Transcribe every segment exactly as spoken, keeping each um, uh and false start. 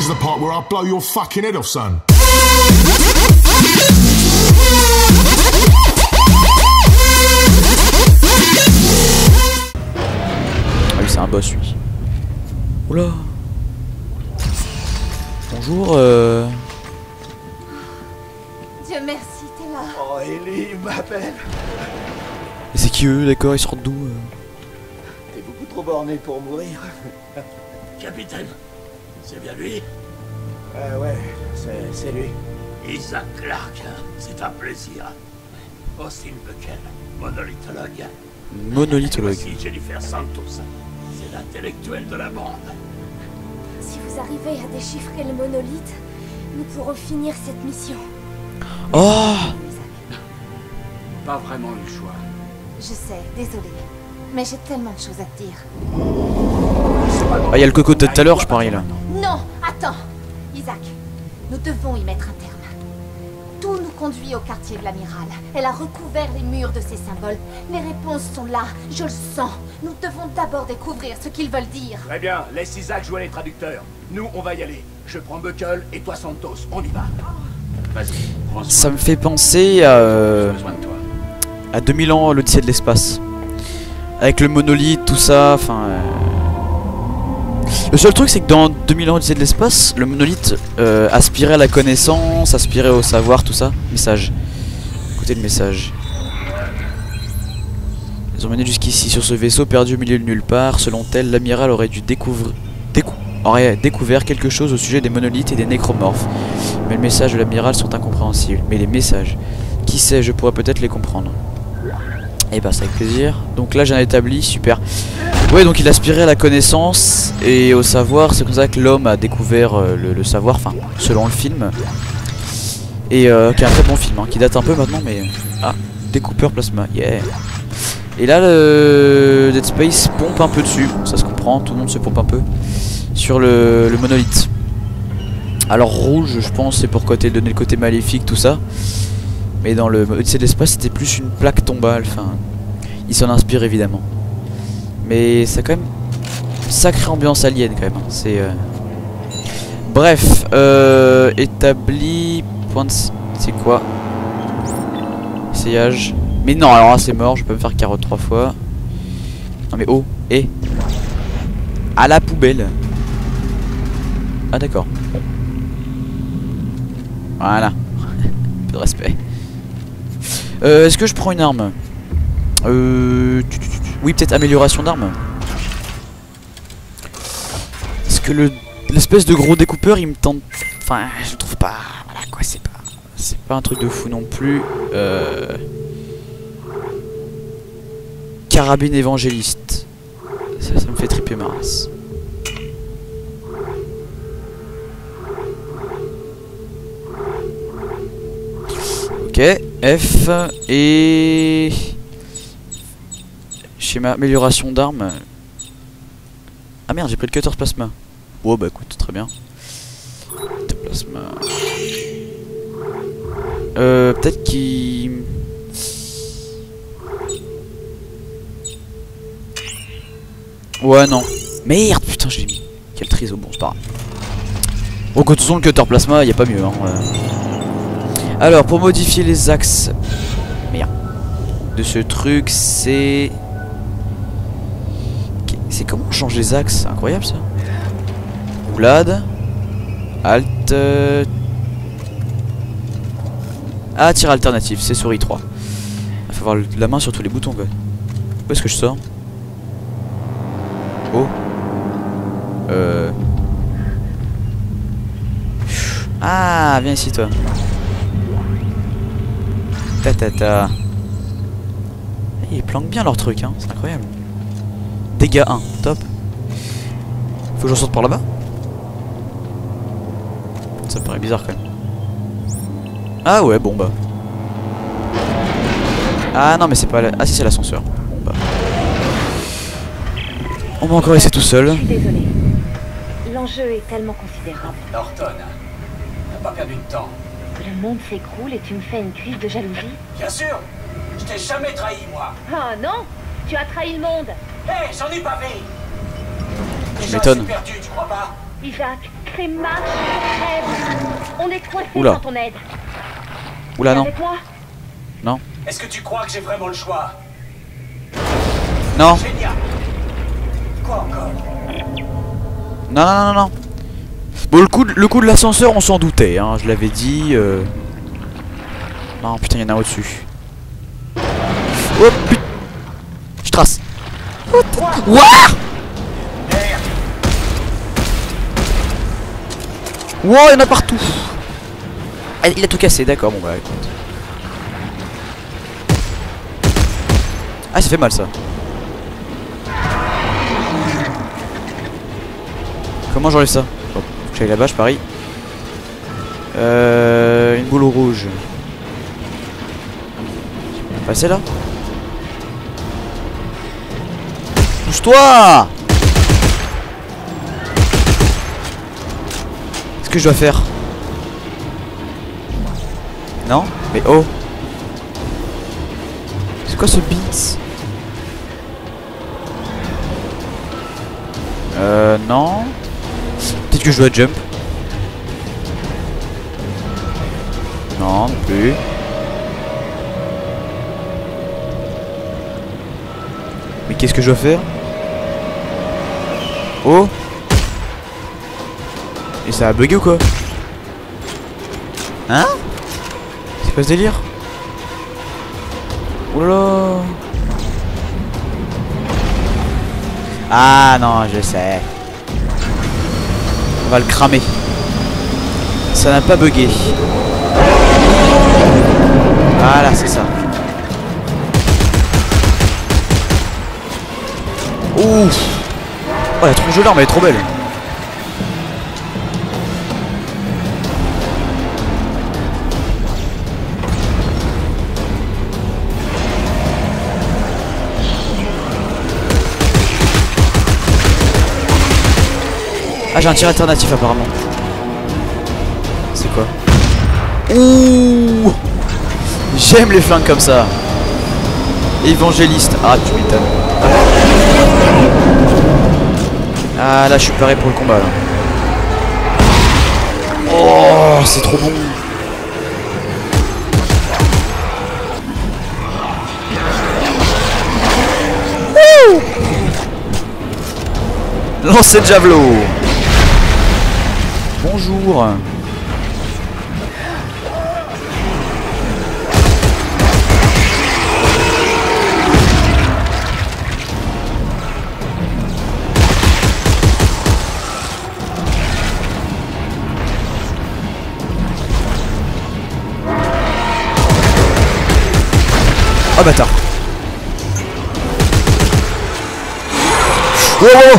the part where I blow your fucking head off, son. Ah oui, c'est un boss lui. Oula. Bonjour, euh... Dieu merci, t'es là. Oh, Ellie, ma belle. Et c'est qui eux, d'accord, ils sortent d'où euh... T'es beaucoup trop borné pour mourir. Capitaine, c'est bien lui? Euh, ouais, c'est lui. Isaac Clarke, c'est un plaisir. Austin Buckel, monolithologue. Monolithologue. Voici Jennifer Santos, c'est l'intellectuel de la bande. Si vous arrivez à déchiffrer le monolithe, nous pourrons finir cette mission. Oh! Pas vraiment eu le choix. Je sais, désolé. Mais j'ai tellement de choses à te dire. Ah, il y a le coco de tout à l'heure, je parie là. Non, attends. Isaac, nous devons y mettre un terme. Tout nous conduit au quartier de l'amiral. Elle a recouvert les murs de ces symboles. Les réponses sont là, je le sens. Nous devons d'abord découvrir ce qu'ils veulent dire. Très bien, laisse Isaac jouer les traducteurs. Nous, on va y aller. Je prends Buckel et toi Santos, on y va. Vas-y, prends soin. Ça me fait penser à... Euh... J'ai besoin de toi. à deux mille ans, l'Odyssée de l'espace. Avec le monolithe, tout ça, enfin... Euh... Le seul truc, c'est que dans deux mille ans, l'Odyssée de l'espace, le monolithe euh, aspirait à la connaissance, aspirait au savoir, tout ça. Message. Écoutez le message. Ils ont mené jusqu'ici sur ce vaisseau perdu au milieu de nulle part. Selon elle, l'amiral aurait dû découvrir... Décou... aurait découvert quelque chose au sujet des monolithes et des nécromorphes. Mais les messages de l'amiral sont incompréhensibles. Mais les messages... Qui sait, je pourrais peut-être les comprendre. Et bah, c'est avec plaisir. Donc là, j'ai un établi, super. Ouais, donc il aspirait à la connaissance et au savoir. C'est comme ça que l'homme a découvert euh, le, le savoir, enfin, selon le film. Et euh, qui est un très bon film, hein, qui date un peu maintenant, mais... Ah, découpeur plasma, yeah. Et là, le Dead Space pompe un peu dessus. Ça se comprend, tout le monde se pompe un peu. Sur le, le monolithe. Alors rouge, je pense, c'est pour côté, donner le côté maléfique, tout ça. Mais dans le Odyssée de l'espace, c'était plus une plaque tombale. Enfin, il s'en inspire évidemment. Mais c'est quand même sacrée ambiance alien quand même. Hein. C'est euh... bref, euh, établi. Point de... C'est quoi? Essayage. Mais non, alors là c'est mort. Je peux me faire carotte trois fois. Non mais oh, et à la poubelle. Ah d'accord. Voilà. Un peu de respect. Euh, Est-ce que je prends une arme? Euh... Oui, peut-être amélioration d'armes. Parce que le l'espèce de gros découpeur, il me tente... Enfin, je le trouve pas... Voilà quoi, c'est pas... C'est pas un truc de fou non plus. Euh... Carabine évangéliste. Ça, ça me fait triper ma race. Ok, F et... Schéma amélioration d'armes. Ah merde, j'ai pris le quatorze plasma. Oh bah écoute, très bien. Plasma. Euh, peut-être qu'il... Ouais, non. Merde, putain, je l'ai mis. Quel triso, bon, c'est pas grave. Bon, de toute façon, le cutter plasma, y a pas mieux, hein. Ouais. Alors, pour modifier les axes... Merde. De ce truc, c'est... C'est comment on change les axes? C'est incroyable, ça. Roulade. Alt... Euh... Ah, tir alternatif, c'est souris trois. Il faut avoir la main sur tous les boutons, quoi. Où est-ce que je sors? Oh. Euh... Ah, viens ici, toi. Ta ta ta. Ils planquent bien leur truc, hein. C'est incroyable. Dégâts un, top. Faut que j'en sorte par là-bas. Ça me paraît bizarre quand même. Ah ouais, bon bah. Ah non mais c'est pas la... Ah si, c'est l'ascenseur. Bon bah. On va encore laisser tout seul. Je suis désolé. L'enjeu est tellement considérable. Norton, t'as pas perdu de temps. Le monde s'écroule et tu me fais une crise de jalousie? Bien sûr. Je t'ai jamais trahi, moi. Ah non, tu as trahi le monde. Hé, hey, j'en ai pas fait. Je m'étonne. Perdu, tu crois pas? Isaac, c'est Max, crève. On est coincés Oula. sans ton aide. Oula, non. Avec moi? Non. Est-ce que tu crois que j'ai vraiment le choix? Non. Génial. Quoi encore? Non, non, non, non. Bon, le coup de, le coup de l'ascenseur, on s'en doutait, hein. Je l'avais dit. Euh... Non, putain, il y en a au-dessus. Oh, putain. Je trace. Wouah! Wow, il y en a partout. Ah, il a tout cassé, d'accord, bon bah écoute. Ah, ça fait mal ça. Comment j'enlève ça? Bon, faut que j'aille là-bas, je parie. Euh, une boule rouge. On va passer là. Pousse-toi! Qu'est-ce que je dois faire? Non? Mais oh! C'est quoi ce beats? Euh, non. Peut-être que je dois jump. Non, non plus. Mais qu'est-ce que je dois faire? Oh! Et ça a bugué ou quoi? Hein? C'est quoi ce délire? Oh là là! Ah non, je sais. On va le cramer. Ça n'a pas bugué. Voilà, c'est ça. Ouf! Oh, la tronche de l'arme, elle est trop belle. Ah, j'ai un tir alternatif apparemment. C'est quoi? Ouh! J'aime les flingues comme ça. Évangéliste. Ah, tu m'étonnes. Ah, là, je suis paré pour le combat là. Oh, c'est trop bon. Ouh! Lancer de javelot. Bonjour. Oh bâtard. Oh, oh.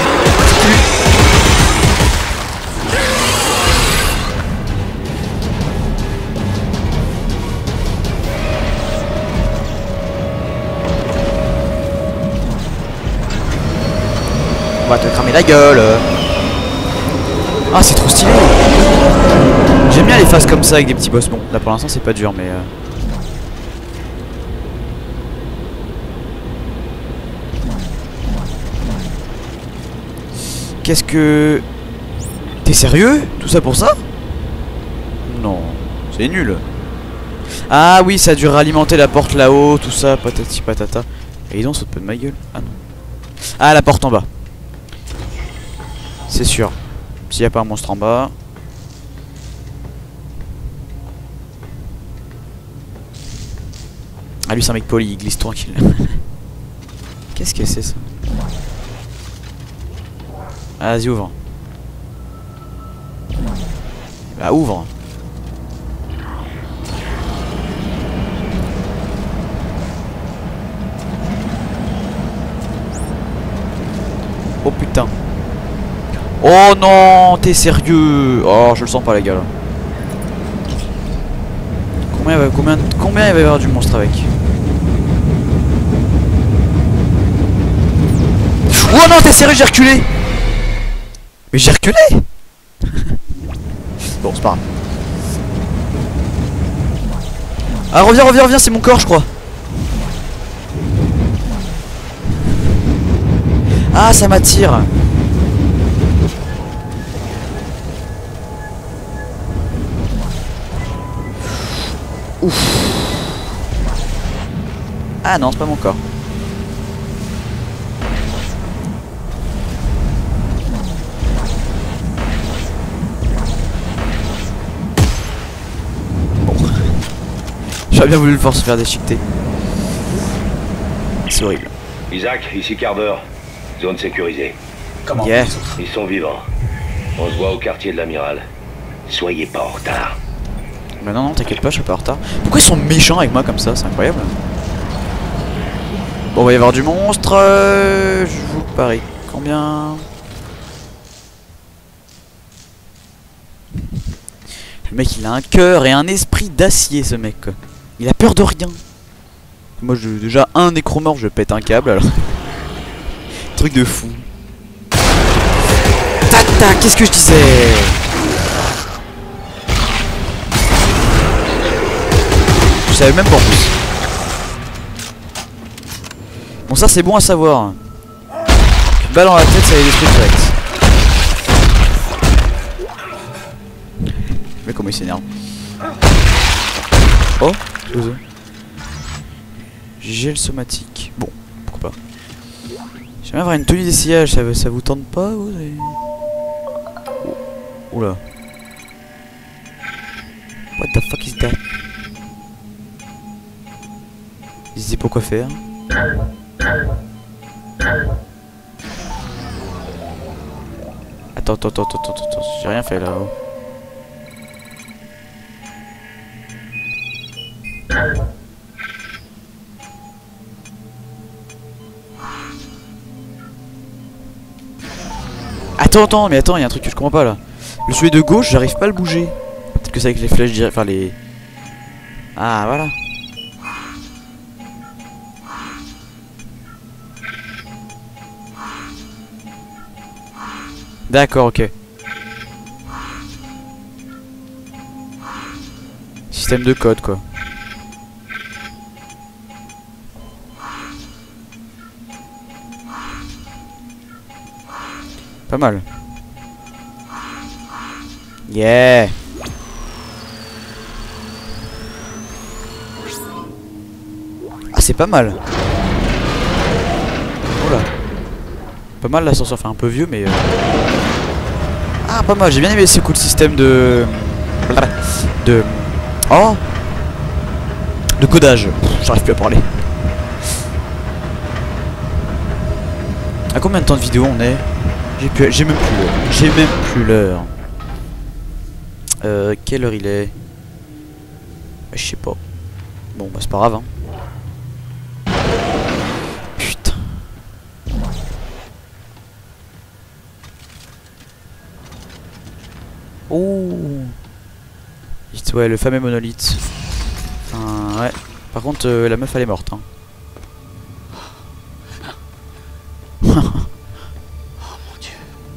On va te cramer la gueule. Ah, c'est trop stylé. J'aime bien les phases comme ça avec des petits boss. Bon, là pour l'instant c'est pas dur, mais euh... qu'est-ce que... T'es sérieux? Tout ça pour ça? Non, c'est nul. Ah oui, ça a dû réalimenter la porte là-haut, tout ça, patati patata. Et ils ont saute pas de ma gueule. Ah non. Ah, la porte en bas. C'est sûr. S'il n'y a pas un monstre en bas. Ah lui c'est un mec poli, il glisse tranquille. Qu'est-ce que c'est ça? Ah, vas-y, ouvre. Bah ouvre. Oh putain. Oh non, t'es sérieux? Oh, je le sens pas les gars là. Combien, va, combien, combien il va y avoir du monstre avec? Oh non, t'es sérieux, j'ai reculé. Mais j'ai reculé. Bon, c'est pas grave. Ah, reviens, reviens, reviens, c'est mon corps, je crois. Ah, ça m'attire. Ouf. Ah non, c'est pas mon corps. Bon. J'aurais bien voulu le voir se faire déchiqueter. C'est horrible. Isaac, ici Carver. Zone sécurisée. Comment Yeah. les autres? Ils sont vivants. On se voit au quartier de l'Amiral. Soyez pas en retard. Bah non, non, t'inquiète pas, je suis pas en retard. Pourquoi ils sont méchants avec moi comme ça? C'est incroyable. Bon, il va y avoir du monstre. euh, Je vous parie. Combien? Le mec, il a un cœur et un esprit d'acier, ce mec. Quoi. Il a peur de rien. Moi, je, déjà, un nécromorphe, je pète un câble, alors. Truc de fou. Tata, qu'est-ce que je disais? Je savais même pas en plus. Bon, ça c'est bon à savoir. Une balle dans la tête, ça va les détruire direct. Mais comment il s'énerve. Oh, excusez. Gel somatique. Bon, pourquoi pas. J'aimerais avoir une tenue d'essayage, ça, ça vous tente pas vous et... Oh. Oula. What the fuck is that? Il se dit pourquoi faire. Attends, attends, attends, attends, attends, j'ai rien fait là-haut. Attends, attends, mais attends, il y a un truc que je comprends pas là. Le celui de gauche, j'arrive pas à le bouger. Peut-être que c'est avec les flèches directes, enfin les... Ah, voilà. D'accord, ok. Système de code, quoi. Pas mal. Yeah. Ah, c'est pas mal. Oula. Pas mal l'ascenseur, fait un peu vieux, mais... Euh... Ah, pas mal, j'ai bien aimé ce cool système de... De... Oh, de codage. J'arrive plus à parler. À combien de temps de vidéo on est? J'ai plus... J'ai même plus l'heure. J'ai même plus l'heure. Euh... Quelle heure il est? Je sais pas. Bon, bah c'est pas grave, hein. Putain. Oh. Ouais, le fameux monolithe. Enfin, ouais. Par contre, euh, la meuf elle est morte. Hein. Oh mon dieu.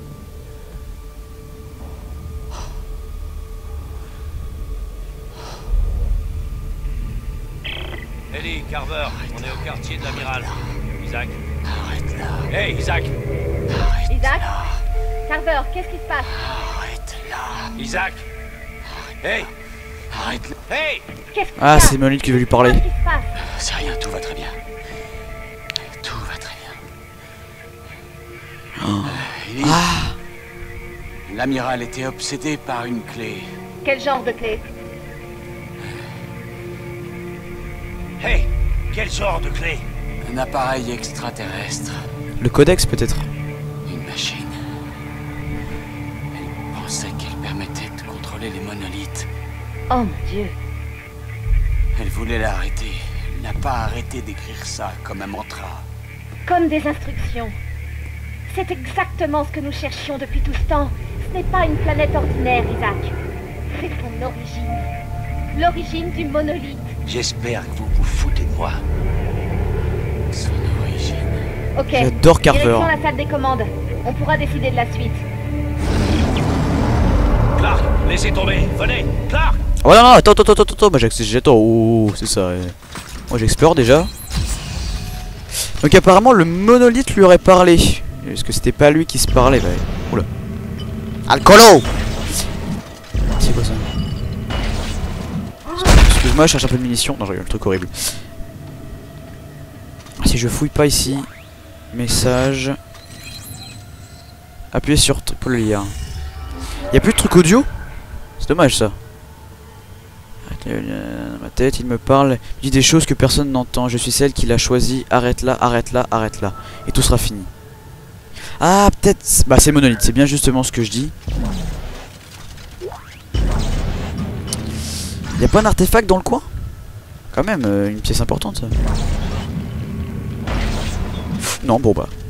Ellie, Carver, on est au quartier de l'Amiral. Isaac. Arrête là. Hey, Isaac. Arrête Isaac là. Carver, qu'est-ce qui se passe? Arrête là. Isaac. Hey. Arrête là. Hey. Qu'est-ce qui Ah, se c'est Monolith qui veut lui parler. Qu'est-ce qui se passe? C'est rien, tout va très bien. Tout va très bien. Oh. Euh, Ellie, Ah. l'amiral était obsédé par une clé. Quel genre de clé? Hey. Quel genre de clé? Un appareil extraterrestre. Le codex peut-être. Une machine. Elle pensait qu'elle permettait de contrôler les monolithes. Oh mon Dieu. Elle voulait l'arrêter. Elle n'a pas arrêté d'écrire ça comme un mantra. Comme des instructions. C'est exactement ce que nous cherchions depuis tout ce temps. Ce n'est pas une planète ordinaire, Isaac. C'est son origine. L'origine du monolithe. J'espère que vous vous foutez de moi. Son origine. Ok. J'adore Carver. Direction la salle des commandes. On pourra décider de la suite. Clark, laissez tomber. Venez. Clark. Oh non, non, attends, attends, attends, attends. Moi j'attends. Oh, c'est ça. Ouais. Moi j'explore déjà. Donc apparemment le monolithe lui aurait parlé. Est-ce que c'était pas lui qui se parlait? Bah, oula. Alcoolo. C'est quoi ça? Laisse-moi, je cherche un peu de munitions. Non, j'ai eu le truc horrible. Si je fouille pas ici. Message. Appuyez sur pour le lire. Y'a plus de truc audio? C'est dommage ça. Dans ma tête, il me parle, il dit des choses que personne n'entend. Je suis celle qui l'a choisi. Arrête là, arrête là, arrête là. Et tout sera fini. Ah, peut-être. Bah, c'est Monolith, c'est bien justement ce que je dis. Y'a pas un artefact dans le coin? Quand même, euh, une pièce importante ça. Non, bon bah.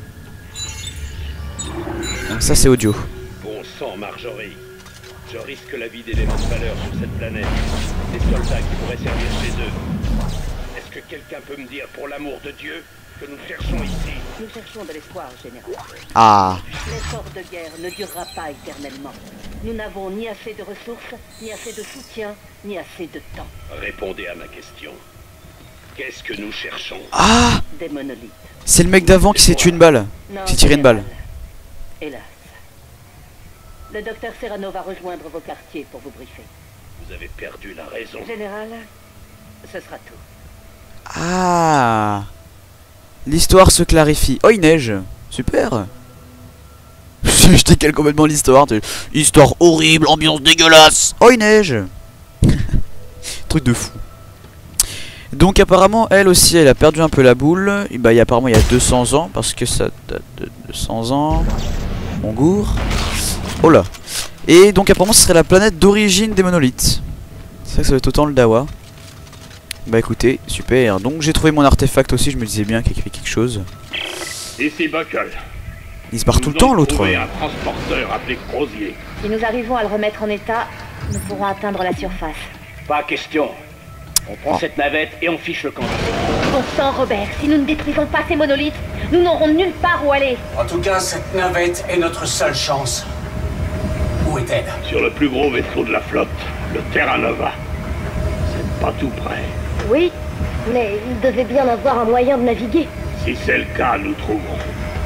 Donc ça c'est audio. Bon sang, Marjorie. Je risque la vie d'éléments de valeur sur cette planète. Des soldats qui pourraient servir chez eux. Est-ce que quelqu'un peut me dire, pour l'amour de Dieu, que nous cherchons ici? Nous cherchons de l'espoir, général. Ah. L'effort de guerre ne durera pas éternellement. Nous n'avons ni assez de ressources, ni assez de soutien, ni assez de temps. Répondez à ma question. Qu'est-ce que nous cherchons? Ah. Des monolithes. C'est le mec d'avant qui s'est tué une balle. Non, Qui s'est tiré une balle. Hélas. Le docteur Serrano va rejoindre vos quartiers pour vous briefer. Vous avez perdu la raison. Général, ce sera tout. Ah. L'histoire se clarifie. Oh, il neige. Super. Je décale complètement l'histoire. Histoire horrible, ambiance dégueulasse. Oh, il neige. Truc de fou. Donc apparemment, elle aussi, elle a perdu un peu la boule. Et bah, il y a, apparemment, il y a deux cents ans. Parce que ça date de deux cents ans. Mongour. Oh là. Et donc apparemment, ce serait la planète d'origine des monolithes. C'est ça que ça va être autant le Dawa. Bah écoutez, super. Donc j'ai trouvé mon artefact aussi, je me disais bien qu'il y avait quelque chose. Ici Buckle. Il se barre tout le temps l'autre. Un transporteur appelé Crozier. Si nous arrivons à le remettre en état, nous pourrons atteindre la surface. Pas question. On prend Oh. cette navette et on fiche le camp. Bon sang, Robert, si nous ne détruisons pas ces monolithes, nous n'aurons nulle part où aller. En tout cas, cette navette est notre seule chance. Où est-elle? Sur le plus gros vaisseau de la flotte, le Terra Nova. C'est pas tout près. Oui, mais il devait bien avoir un moyen de naviguer. Si c'est le cas, nous trouverons.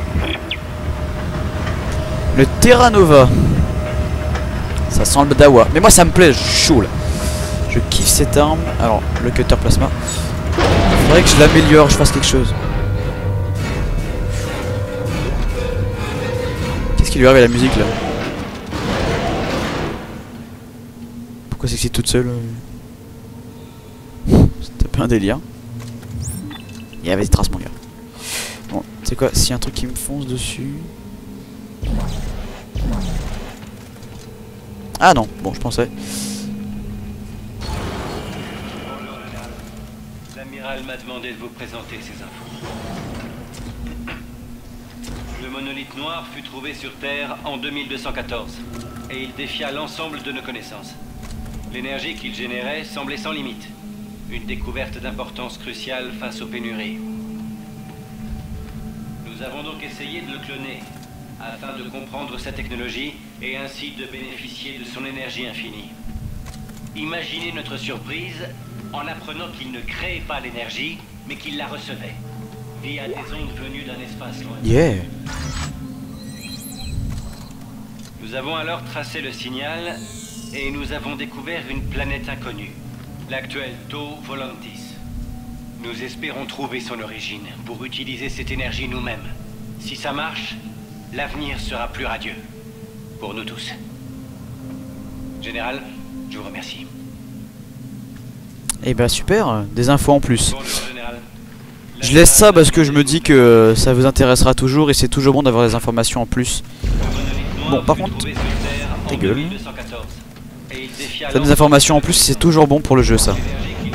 Le Terra Nova. Ça sent le Dawa. Mais moi ça me plaît, je suis chaud là. Je kiffe cette arme. Alors, le cutter plasma. Il faudrait que je l'améliore, je fasse quelque chose. Qu'est-ce qui lui arrive à la musique là? Pourquoi c'est que c'est toute seule? C'était pas un délire. Il y avait des traces mon gars. Bon, c'est quoi? S'il y a un truc qui me fonce dessus. Ah non, bon je pensais. L'amiral m'a demandé de vous présenter ces infos. Le monolithe noir fut trouvé sur Terre en deux mille deux cent quatorze et il défia l'ensemble de nos connaissances. L'énergie qu'il générait semblait sans limite. Une découverte d'importance cruciale face aux pénuries. Nous avons donc essayé de le cloner, afin de comprendre sa technologie et ainsi de bénéficier de son énergie infinie. Imaginez notre surprise en apprenant qu'il ne créait pas l'énergie, mais qu'il la recevait, via des ondes venues d'un espace lointain. Yeah. Nous avons alors tracé le signal et nous avons découvert une planète inconnue, l'actuelle Tau Volantis. Nous espérons trouver son origine pour utiliser cette énergie nous-mêmes. Si ça marche, l'avenir sera plus radieux. Pour nous tous. Général, je vous remercie. Et bah super, des infos en plus. Bonjour, Général. Je laisse ça parce que je me dis que ça vous intéressera toujours et c'est toujours bon d'avoir des informations en plus. Bon, par contre, ta gueule. Ça des informations en plus, c'est toujours bon pour le jeu ça.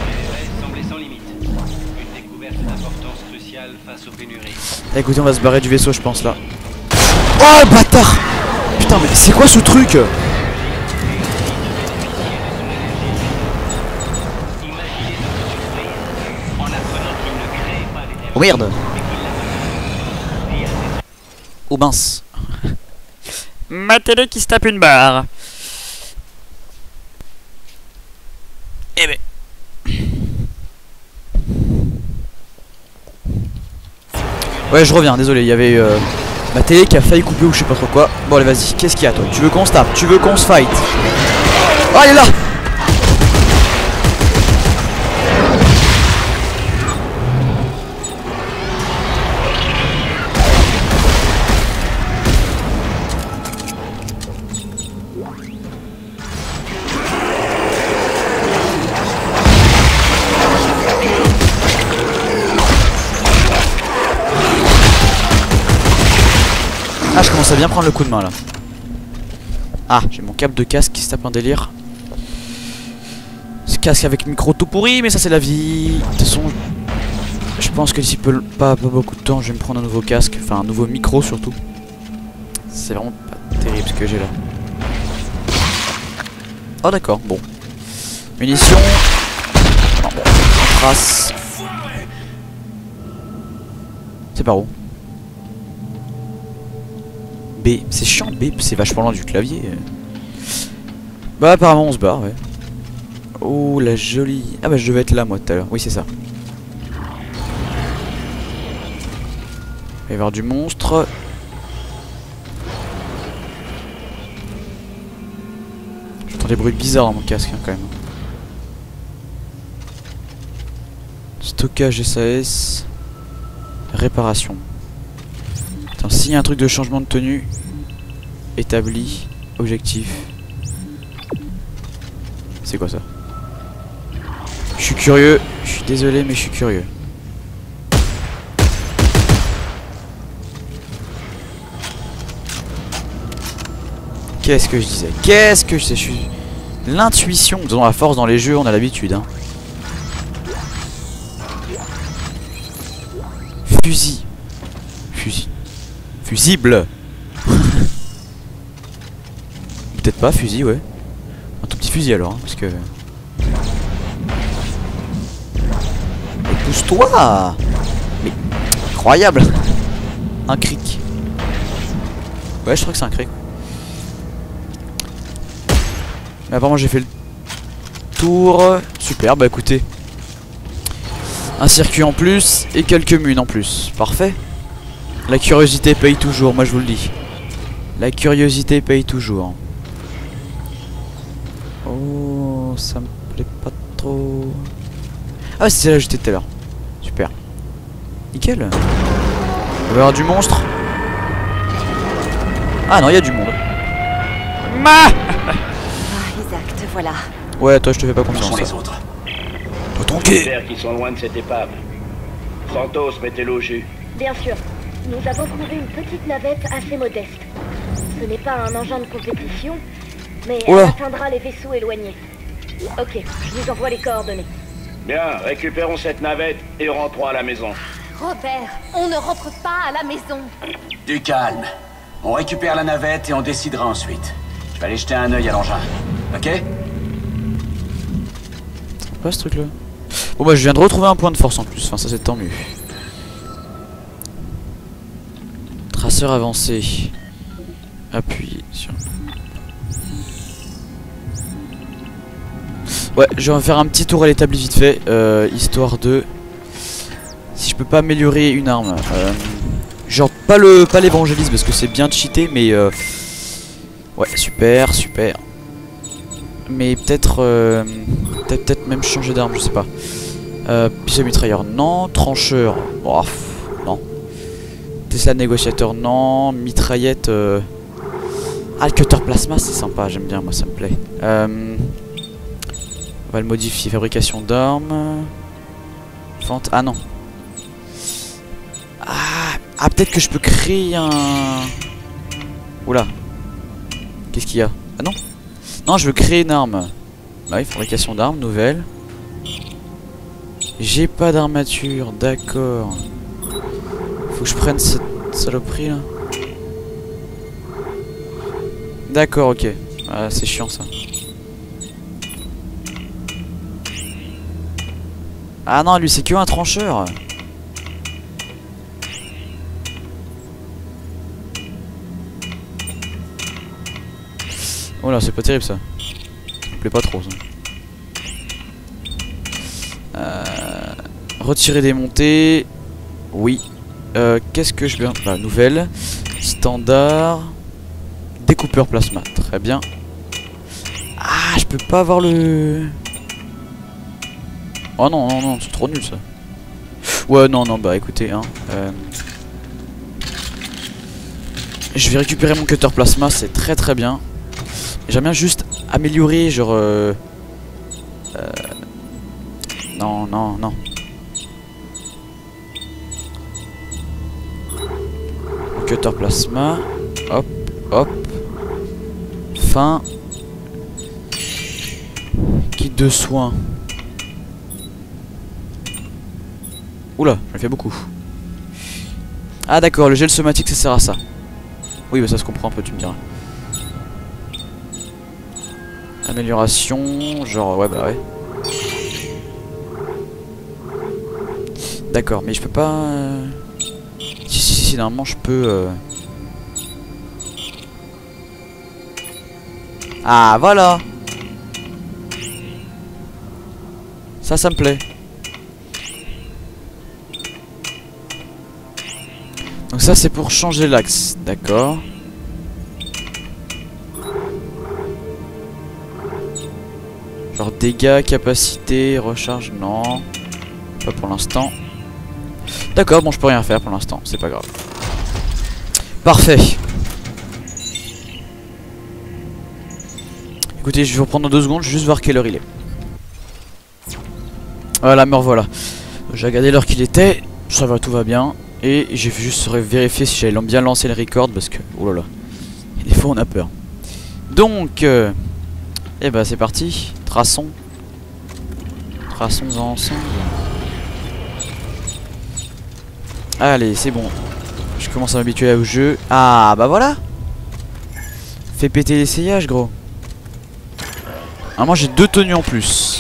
Écoutez, on va se barrer du vaisseau je pense là. Oh bâtard! Putain mais c'est quoi ce truc? Oh merde! Oh mince! Ma télé qui se tape une barre! Eh ben. Ouais je reviens, désolé, il y avait euh, ma télé qui a failli couper ou je sais pas trop quoi. Bon allez vas-y, qu'est-ce qu'il y a toi? Tu veux qu'on se tape? Tu veux qu'on se fight? Oh elle est là! Ah, je commence à bien prendre le coup de main là. Ah, j'ai mon câble de casque qui se tape un délire. Ce casque avec micro tout pourri, mais ça c'est la vie. De toute façon, je pense que d'ici peu, pas, pas beaucoup de temps, je vais me prendre un nouveau casque. Enfin, un nouveau micro surtout. C'est vraiment pas terrible ce que j'ai là. Oh d'accord, bon. Munitions. Non, bon, on trace. C'est par où? B. C'est chiant B, c'est vachement loin du clavier. Bah apparemment on se barre, ouais. Oh la jolie. Ah bah je devais être là moi tout à l'heure. Oui c'est ça. Il va y avoir du monstre. J'entends des bruits bizarres dans mon casque hein, quand même. Stockage S A S. Réparation. Attends, s'il y a un truc de changement de tenue. Établi. Objectif. C'est quoi ça? Je suis curieux. Je suis désolé mais je suis curieux. Qu'est-ce que je disais? Qu'est-ce que je sais? Je suis... L'intuition. Nous avons la force dans les jeux, on a l'habitude. Hein. Fusil. Fusil. Fusible. Peut-être pas, fusil, ouais. Un tout petit fusil alors, hein, parce que... Mais pousse-toi! Mais... Incroyable! Un cric. Ouais, je crois que c'est un cric. Mais apparemment j'ai fait le tour. Super, bah écoutez. Un circuit en plus et quelques munes en plus. Parfait. La curiosité paye toujours, moi je vous le dis. La curiosité paye toujours. Oh, ça me plaît pas trop. Ah c'est là j'étais tout à l'heure. Super. Nickel. Il va y avoir du monstre. Ah non, il y a du monde. Ma Voilà. Ouais, toi je te fais pas confiance. Où sont les autres? Toi ton quai. J'espère qu'ils sont loin de cette épave. Santos, mettez-le au jus. Bien sûr. Nous avons trouvé une petite navette assez modeste. Ce n'est pas un engin de compétition, mais elle Oula. atteindra les vaisseaux éloignés. Ok, je vous envoie les coordonnées. Bien, récupérons cette navette et rentrons à la maison. Robert, on ne rentre pas à la maison. Du calme. On récupère la navette et on décidera ensuite. Je vais aller jeter un œil à l'engin. Ok? C'est quoi ce truc là? Bon bah je viens de retrouver un point de force en plus, enfin ça c'est tant mieux. Traceur avancé. Appuyez sur... Ouais, je vais faire un petit tour à l'établi vite fait, euh, histoire de... Si je peux pas améliorer une arme. Euh, genre pas le pas l'évangélisme parce que c'est bien cheaté mais... Euh, ouais, super, super. Mais peut-être... Euh, peut-être peut-être même changer d'arme, je sais pas. Euh, pistolet mitrailleur, non. Trancheur, oh, pff, non. Tesla négociateur, non. Mitraillette... Euh... Ah, le cutter plasma, c'est sympa, j'aime bien, moi ça me plaît. Euh... On va le modifier, fabrication d'armes. Fente, ah non. Ah, ah peut-être que je peux créer un... Oula. Qu'est-ce qu'il y a? Ah non. Non, je veux créer une arme. Bah oui, fabrication d'armes, nouvelle. J'ai pas d'armature, d'accord. Faut que je prenne cette saloperie là. D'accord, ok. Ah, c'est chiant ça. Ah non, lui c'est que un trancheur. Oh là, c'est pas terrible ça. Ça me plaît pas trop ça. Euh, retirer des montées. Oui. Euh, Qu'est-ce que je veux... Bah, nouvelle. Standard. Découpeur plasma. Très bien. Ah, je peux pas avoir le... Oh non, non, non, c'est trop nul ça. Ouais, non, non, bah écoutez, hein. Euh... Je vais récupérer mon cutter plasma, c'est très très bien. J'aime bien juste améliorer, genre... Euh... Euh... Non, non, non. Cutter plasma. Hop, hop. Fin. Kit de soins. Oula, j'en ai fait beaucoup. Ah d'accord, le gel somatique ça sert à ça. Oui bah ça se comprend un peu, tu me diras. Amélioration, genre ouais bah ouais. D'accord, mais je peux pas... Euh... Si si si, normalement je peux... Euh... Ah voilà. Ça, ça me plaît. Donc ça c'est pour changer l'axe, d'accord. Genre dégâts, capacité, recharge, non. Pas pour l'instant. D'accord, bon je peux rien faire pour l'instant, c'est pas grave. Parfait. Écoutez, je vais reprendre dans deux secondes, je vais juste voir quelle heure il est. Voilà, me revoilà. J'ai regardé l'heure qu'il était, ça va, tout va bien. Et j'ai juste vérifié si j'allais bien lancer le record parce que, oh là là, des fois on a peur. Donc, euh, et bah c'est parti, traçons. Traçons ensemble. Allez, c'est bon. Je commence à m'habituer au jeu. Ah bah voilà. Fais péter l'essayage, gros. Ah, moi j'ai deux tenues en plus.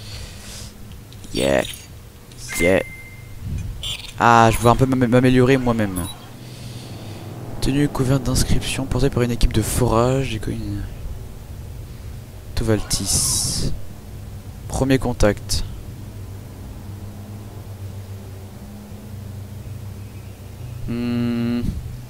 Yeah. Yeah. Ah, je veux un peu m'améliorer moi-même. Tenue couverte d'inscriptions portée par une équipe de forage. J'ai connu une... Tovaltis. Premier contact. Hmm.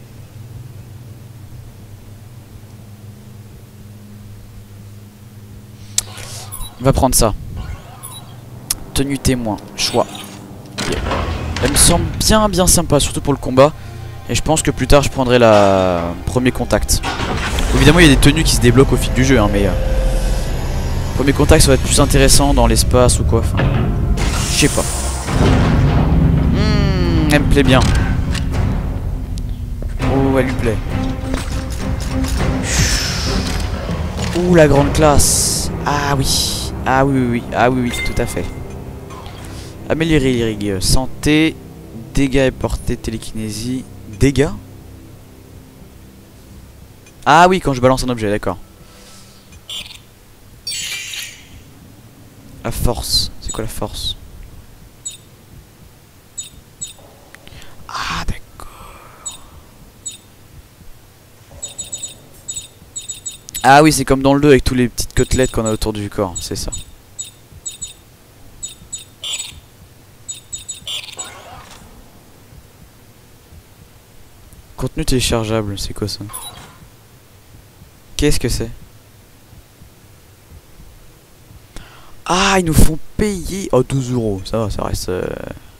On va prendre ça. Tenue témoin. Choix. Yeah. Elle me semble bien bien sympa, surtout pour le combat. Et je pense que plus tard je prendrai la premier contact. Évidemment il y a des tenues qui se débloquent au fil du jeu hein, mais euh... premier contact ça va être plus intéressant dans l'espace ou quoi. Enfin, je sais pas. Mmh, elle me plaît bien. Oh elle lui plaît. Ouh la grande classe. Ah oui. Ah oui oui oui. Ah oui oui tout à fait. Améliorer les rigues, santé, dégâts et portée, télékinésie, dégâts. Ah oui, quand je balance un objet, d'accord. La force, c'est quoi la force? Ah d'accord. Ah oui, c'est comme dans le deux avec tous les petites côtelettes qu'on a autour du corps, c'est ça. Contenu téléchargeable, c'est quoi ça? Qu'est-ce que c'est? Ah, ils nous font payer. Oh, douze euros, ça va, ça reste. Euh...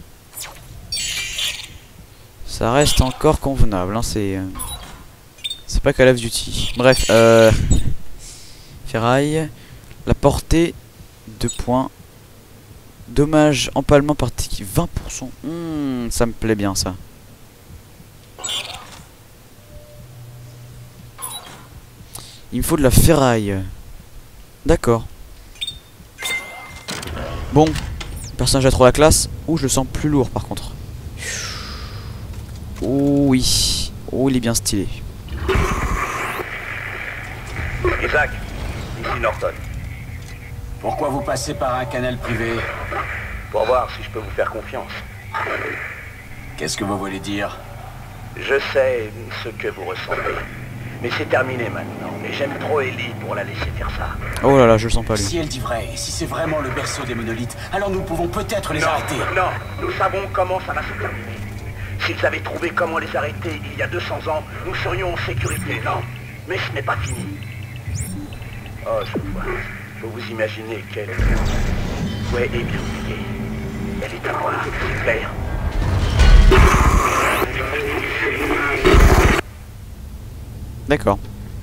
Ça reste encore convenable, hein, c'est. Euh... C'est pas Call of Duty. Bref, euh. Ferraille. La portée, deux points. Dommage, empalement par tic, vingt pour cent. Mmh, ça me plaît bien ça. Il me faut de la ferraille. D'accord. Bon. Le personnage a trop la classe. Ouh, je le sens plus lourd par contre. Oh oui. Oh, il est bien stylé. Isaac, ici Norton. Pourquoi vous passez par un canal privé? Pour voir si je peux vous faire confiance. Qu'est-ce que vous voulez dire? Je sais ce que vous ressentez. Mais c'est terminé maintenant. Mais j'aime trop Ellie pour la laisser faire ça. Oh là là, je le sens pas lui. Si elle dit vrai, si c'est vraiment le berceau des monolithes, alors nous pouvons peut-être les non, arrêter. Non, nous savons comment ça va se terminer. S'ils avaient trouvé comment les arrêter il y a deux cents ans, nous serions en sécurité, non? Mais ce n'est pas fini. Oh, je vois. Faut vous imaginer qu'elle... Ouais, et bien oubliée. Elle est à moi, c'est clair. D'accord.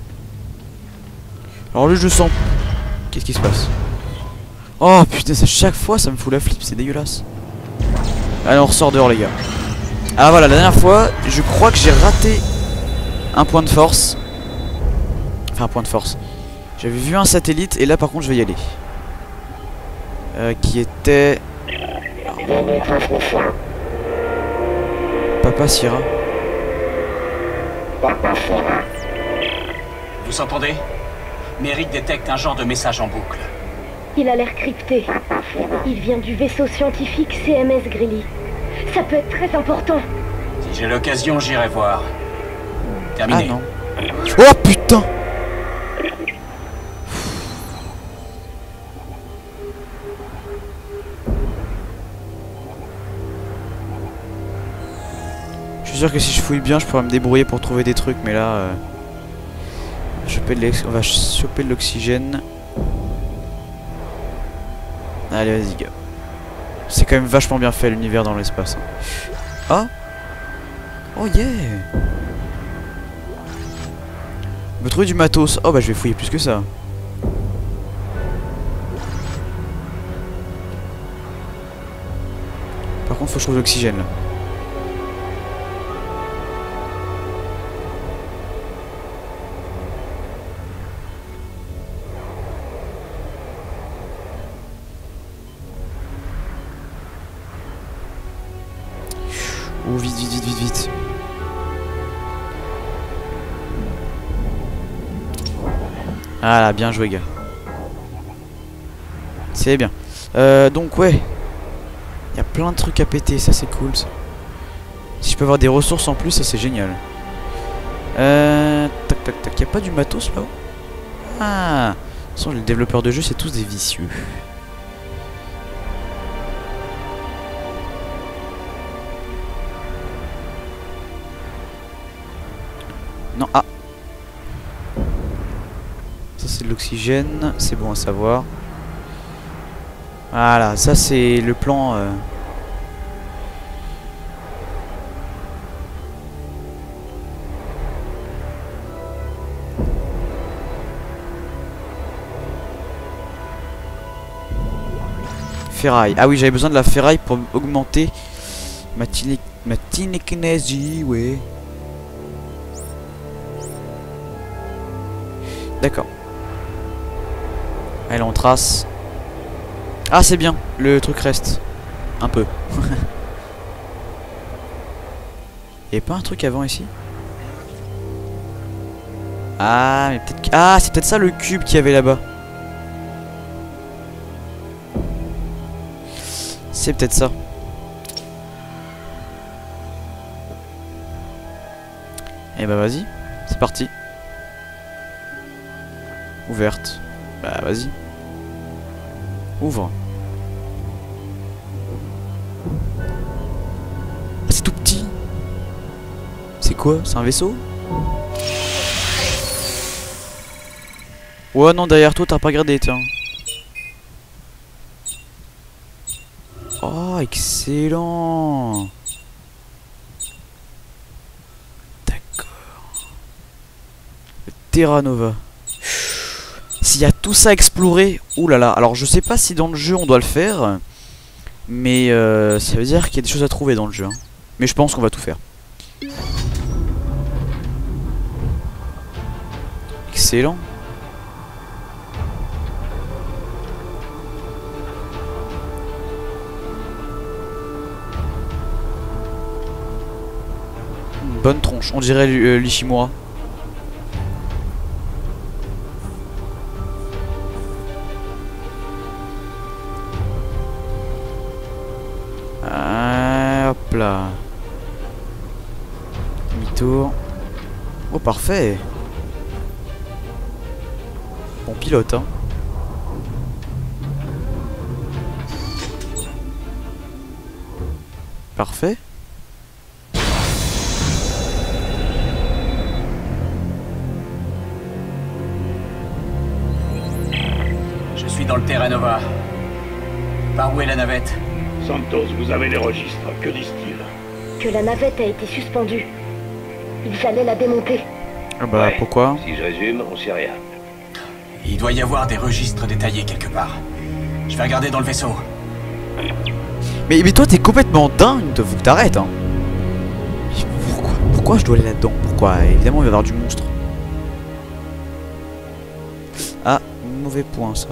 Alors lui je sens. Qu'est-ce qui se passe? Oh putain, ça, chaque fois ça me fout la flip, c'est dégueulasse. Allez on ressort dehors les gars. Ah voilà, la dernière fois je crois que j'ai raté un point de force. Enfin un point de force. J'avais vu un satellite et là par contre je vais y aller. Euh, qui était... Papa Sierra. Vous entendez? Merrick détecte un genre de message en boucle. Il a l'air crypté. Il vient du vaisseau scientifique C M S Greely. Ça peut être très important. Si j'ai l'occasion, j'irai voir. Terminé. Ah non. Oh putain! Je suis sûr que si je fouille bien, je pourrais me débrouiller pour trouver des trucs, mais là... Euh... On va choper de l'oxygène. Allez, vas-y, gars. C'est quand même vachement bien fait l'univers dans l'espace. Ah! Oh yeah! On peut trouver du matos. Oh bah je vais fouiller plus que ça. Par contre, faut que je trouve de l'oxygène là. Oh, vite, vite, vite, vite, vite. Ah là, bien joué, gars. C'est bien. Euh, donc, ouais. Il y a plein de trucs à péter, ça c'est cool, ça. Si je peux avoir des ressources en plus, ça c'est génial. Euh, tac, tac, tac. Il n'y a pas du matos là-haut? Ah. De toute façon, les développeurs de jeux, c'est tous des vicieux. Non, ah. Ça c'est de l'oxygène, c'est bon à savoir. Voilà, ça c'est le plan. Euh... Ferraille. Ah oui, j'avais besoin de la ferraille pour augmenter ma, ma télékinésie, ouais. D'accord. Allez, on trace. Ah, c'est bien. Le truc reste. Un peu. Y'avait pas un truc avant ici? Ah, mais peut-être... Ah, c'est peut-être ça le cube qu'il y avait là-bas. C'est peut-être ça. Et bah vas-y. C'est parti. Ouverte. Bah vas-y. Ouvre. Ah, c'est tout petit. C'est quoi? C'est un vaisseau? Ouais non, derrière toi t'as pas regardé, tiens. Oh excellent. D'accord. Le Terra Nova. S'il y a tout ça à explorer, oulala. Alors je sais pas si dans le jeu on doit le faire, mais euh, ça veut dire qu'il y a des choses à trouver dans le jeu. Hein. Mais je pense qu'on va tout faire. Excellent. Une bonne tronche, on dirait euh, l'Ishimura. Hop là. Demi-tour. Oh parfait. Bon pilote hein. Parfait. Je suis dans le Terra Nova. Par où est la navette? Santos, vous avez les registres. Que disent-ils? Que la navette a été suspendue. Ils allaient la démonter. Ah bah Ouais. pourquoi? Si je résume, on sait rien. Il doit y avoir des registres détaillés quelque part. Je vais regarder dans le vaisseau. Mais, mais toi t'es complètement dingue, faut que t'arrêtes hein. Pourquoi, pourquoi pourquoi je dois aller là-dedans? Pourquoi? Évidemment, il va y avoir du monstre. Ah, mauvais point, ça.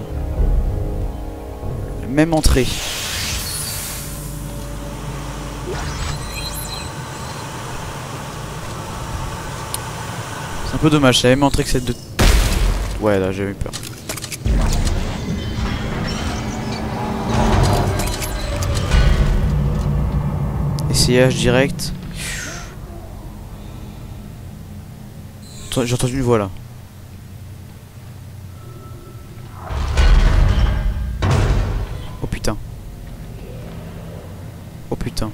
Même entrée. C'est un peu dommage, c'est la même entrée que celle de... Ouais, là, j'ai eu peur. Essayage direct. J'ai entendu une voix là. Oh putain. Oh putain.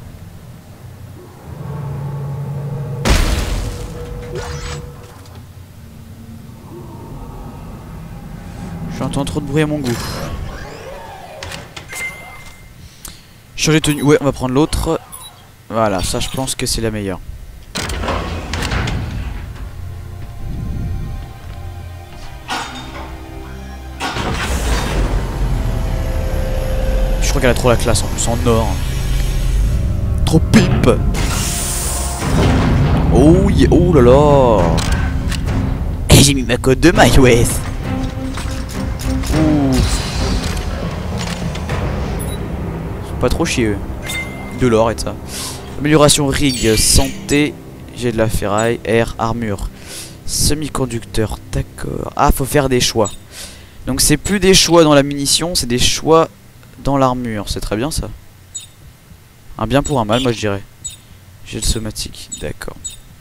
J'entends trop de bruit à mon goût. Changer de tenue. Ouais, on va prendre l'autre. Voilà, ça je pense que c'est la meilleure. Je crois qu'elle a trop la classe en plus en or. Trop pipe. Oh yeah, oh là là. Et j'ai mis ma cote de maille, ouais. Ouh. Pas trop chier eux. De l'or et de ça. Amélioration rig, santé, j'ai de la ferraille, air, armure, semi-conducteur, d'accord. Ah, faut faire des choix. Donc c'est plus des choix dans la munition, c'est des choix dans l'armure. C'est très bien ça. Un bien pour un mal, moi je dirais. J'ai le somatique, d'accord.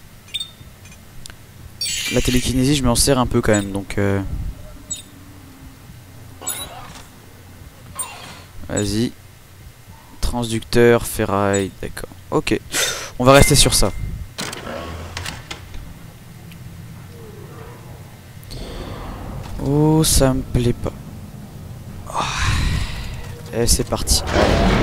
La télékinésie, je m'en sers un peu quand même, donc... Euh... Vas-y. Transducteur, ferraille, d'accord. Ok, on va rester sur ça. Oh, ça me plaît pas. Oh. Et c'est parti.